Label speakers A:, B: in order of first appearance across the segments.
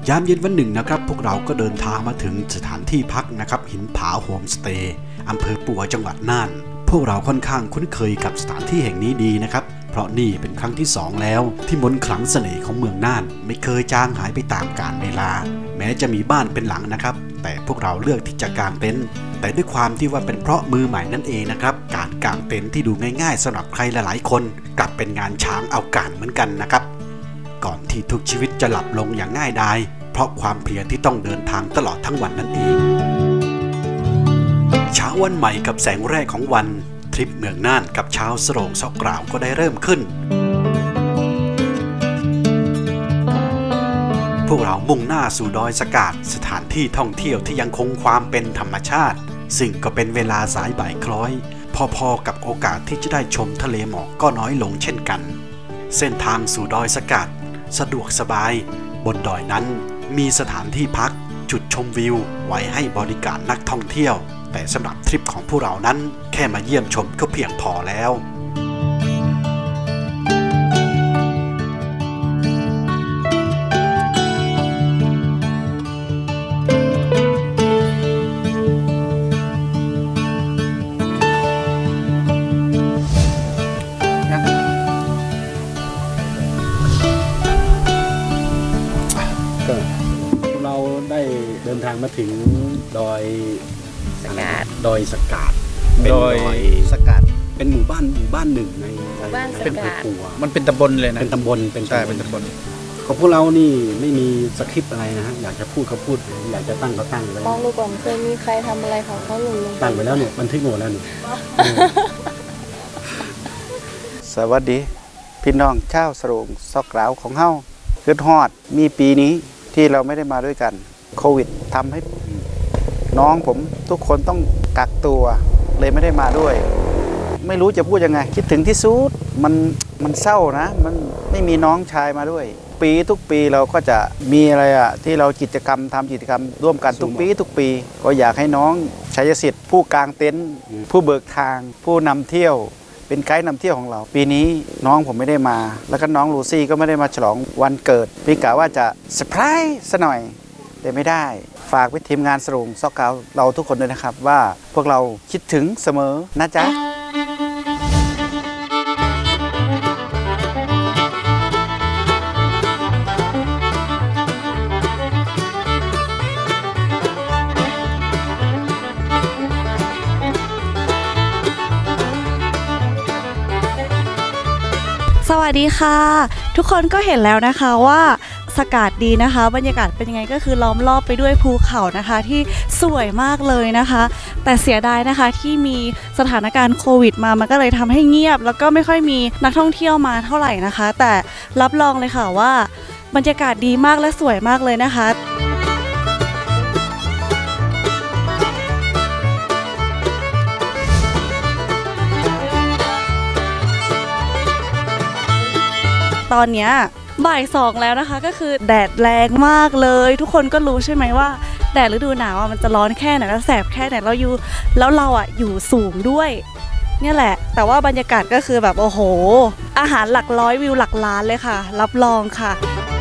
A: ยามเย็นวันหนึ่งนะครับพวกเราก็เดินทางมาถึงสถานที่พักนะครับหินผาโฮมสเตย์อำเภอปัวจังหวัดน่านพวกเราค่อนข้างคุ้นเคยกับสถานที่แห่งนี้ดีนะครับเพราะนี่เป็นครั้งที่2แล้วที่มนต์ขลังเสน่ห์ของเมืองน่านไม่เคยจางหายไปตามกาลเวลาแม้จะมีบ้านเป็นหลังนะครับแต่พวกเราเลือกที่จะกางเต็นท์แต่ด้วยความที่ว่าเป็นเพราะมือใหม่นั่นเองนะครับการกางเต็นท์ที่ดูง่ายๆสำหรับใครหลายๆคนกลับเป็นงานช้างเอาการเหมือนกันนะครับก่อนที่ทุกชีวิตจะหลับลงอย่างง่ายดายเพราะความเพลียที่ต้องเดินทางตลอดทั้งวันนั่นเองเช้าวันใหม่กับแสงแรกของวันทริปเมืองน่านกับชาวสโรงซอกกล่าวก็ได้เริ่มขึ้นพวกเรามุ่งหน้าสู่ดอยสะกาดสถานที่ท่องเที่ยวที่ยังคงความเป็นธรรมชาติซึ่งก็เป็นเวลาสายบ่ายคล้อยพอๆกับโอกาสที่จะได้ชมทะเลหมอกก็น้อยลงเช่นกันเส้นทางสู่ดอยสะกาดสะดวกสบายบนดอยนั้นมีสถานที่พักจุดชมวิวไว้ให้บริการนักท่องเที่ยวแต่สำหรับทริปของพวกเรานั้นแค่มาเยี่ยมชมก็เพียงพอแล้วเราได้เดินทางมาถึงดอยสะกาดเป็นดอยสะกาดเป็นหมู่บ้านหนึ่งในเป็นปัว
B: มันเป็นตำบลเลยนะ
A: เป็นตำบล
B: ใช่เป็นตำบล
A: ของพวกเรานี่ไม่มีสคริปต์อะไรนะฮะอยากจะพูดเขาพูดอยากจะตั้งเขาตั้งไว้
C: มองดูก่อนเคยมีใครทำอะไรของเขาหล่นลง
A: ตั้งไว้แล้วเนี่ยบันทึกหมดแล้วนี่
B: สวัสดีพี่น้องชาวสโรงซอกกล่าวของเฮาคือฮอดมีปีนี้ที่เราไม่ได้มาด้วยกันโควิดทำให้น้องผมทุกคนต้องกักตัวเลยไม่ได้มาด้วยไม่รู้จะพูดยังไงคิดถึงที่สุดมันเศร้านะมันไม่มีน้องชายมาด้วยทุกปีเราก็จะมีอะไรที่เราทำกิจกรรมร่วมกันทุกปีก็อยากให้น้องชัยสิทธิ์ผู้กางเต็นท์ผู้เบิกทางผู้นำเที่ยวเป็นไกด์นำเที่ยวของเราปีนี้น้องผมไม่ได้มาแล้วก็น้องลูซี่ก็ไม่ได้มาฉลองวันเกิดพี่กะว่าจะเซอร์ไพรส์ซะหน่อยแต่ไม่ได้ฝากไปทีมงานสโรงซอกกล่าวเราทุกคนด้วยนะครับว่าพวกเราคิดถึงเสมอนะจ๊ะ
D: สวัสดีค่ะทุกคนก็เห็นแล้วนะคะว่าสกาดดีนะคะบรรยากาศเป็นยังไงก็คือล้อมรอบไปด้วยภูเขานะคะที่สวยมากเลยนะคะแต่เสียดายนะคะที่มีสถานการณ์โควิดมามันก็เลยทำให้เงียบแล้วก็ไม่ค่อยมีนักท่องเที่ยวมาเท่าไหร่นะคะแต่รับรองเลยค่ะว่าบรรยากาศดีมากและสวยมากเลยนะคะตอนนี้บ่าย2แล้วนะคะก็คือแดดแรงมากเลยทุกคนก็รู้ใช่ไหมว่าแดดฤดูหนาวมันจะร้อนแค่ไหนและแสบแค่ไหนเราอยู่สูงด้วยเนี่ยแหละแต่ว่าบรรยากาศก็คือแบบโอ้โหอาหารหลักร้อยวิวหลักล้านเลยค่ะรับรองค่ะ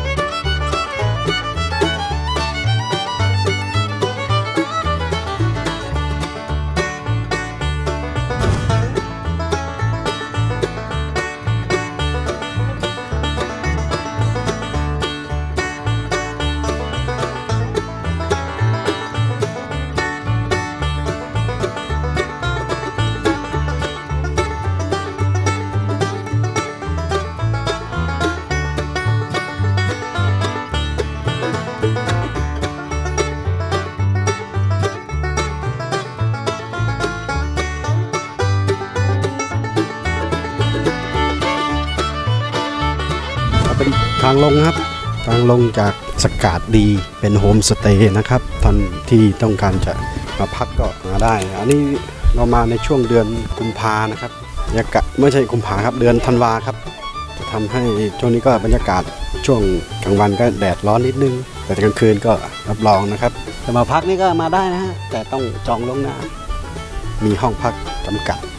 A: เป็นทางลงครับทางลงจากสกาดดีเป็นโฮมสเตย์นะครับท่านที่ต้องการจะมาพักก็มาได้อันนี้เรามาในช่วงเดือนกุมภานะครับบรรยากาศไม่ใช่กุมภาครับเดือนธันวาครับจะทำให้ช่วงนี้ก็บรรยากาศช่วงกลางวันก็แดดร้อนนิดนึงแต่กลางคืนก็รับรองนะครับจะมาพักนี่ก็มาได้นะฮะแต่ต้องจองล่วงหน้ามีห้องพักจำกัด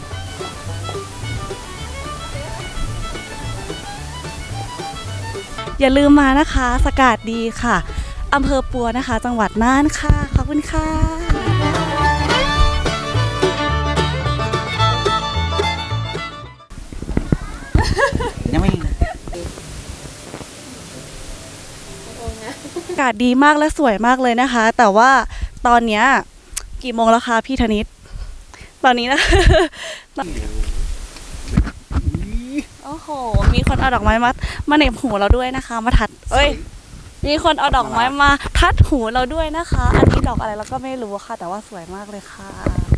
D: อย่าลืมมานะคะสกาดดีค่ะอำเภอปัวนะคะ จังหวัดน่านค่ะขอบคุณค่ะ
B: ยังไม่
D: อากาศดีมากและสวยมากเลยนะคะ แต่ว่าตอนเนี้ยกี่โมงแล้วคะพี่ธนิตตอนนี้นะ โอ้โหมีคนเอาดอกไม้มาเหน็บหูเราด้วยนะคะ มาทัดมีคนเอาดอกไม้มาทัดหูเราด้วยนะคะ อันนี้ดอกอะไรเราก็ไม่รู้ค่ะแต่ว่าสวยมากเลยค่ะ